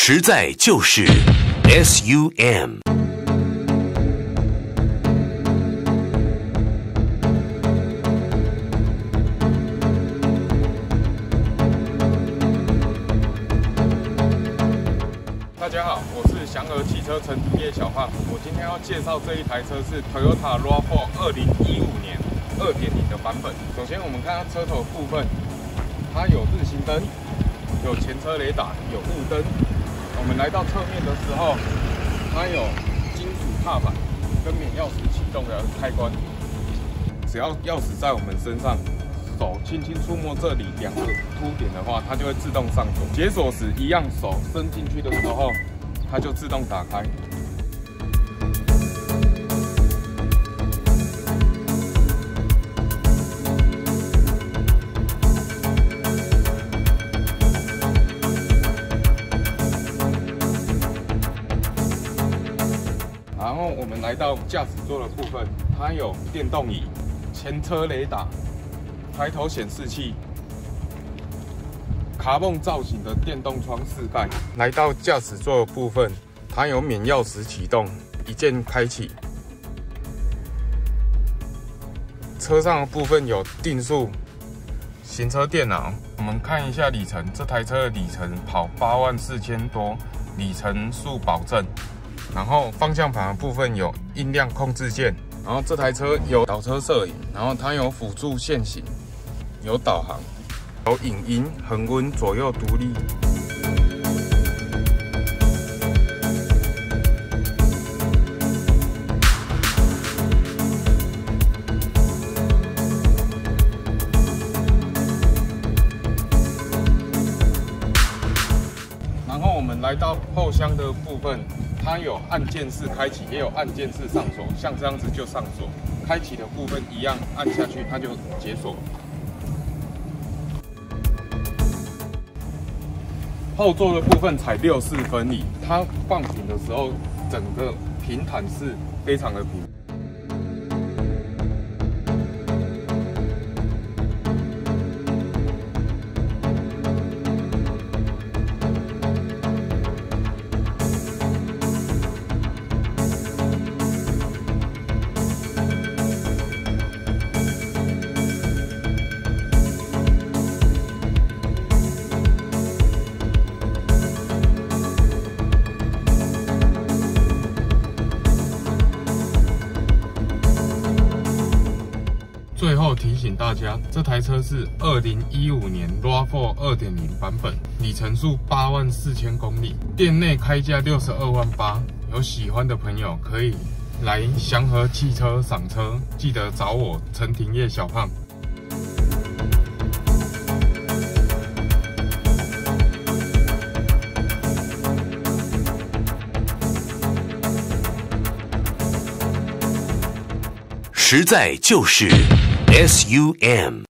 实在就是 SUM。 大家好，我是祥和汽车陈廷业小胖。我今天要介绍这一台车是 Toyota RAV4 2015年2.0的版本。首先我们看它车头部分，它有日行灯，有前车雷达，有雾灯。我们来到侧面的时候，它有金属踏板跟免钥匙启动的开关。只要钥匙在我们身上，手轻轻触摸这里两个凸点的话，它就会自动上锁。解锁时一样，手伸进去的时候，它就自动打开。然后我们来到驾驶座的部分，它有电动椅、前车雷达、抬头显示器、卡梦造型的电动窗饰盖。来到驾驶座的部分，它有免钥匙启动，一键开启。车上的部分有定速、行车电脑。我们看一下里程，这台车的里程跑84000多，里程数保证。然后方向盘的部分有音量控制键，然后这台车有倒车摄影，然后它有辅助限行，有导航，有影音、恒温、左右独立。然后我们来到后箱的部分。它有按键式开启，也有按键式上锁，像这样子就上锁。开启的部分一样，按下去它就解锁。后座的部分采6/4分离，它放平的时候，整个平坦是非常的平。最后提醒大家，这台车是2015年 RAV4 2.0 版本，里程数84000公里，店内开价62万8。有喜欢的朋友可以来祥和汽车赏车，记得找我陈廷业小胖。 实在就是 SUM。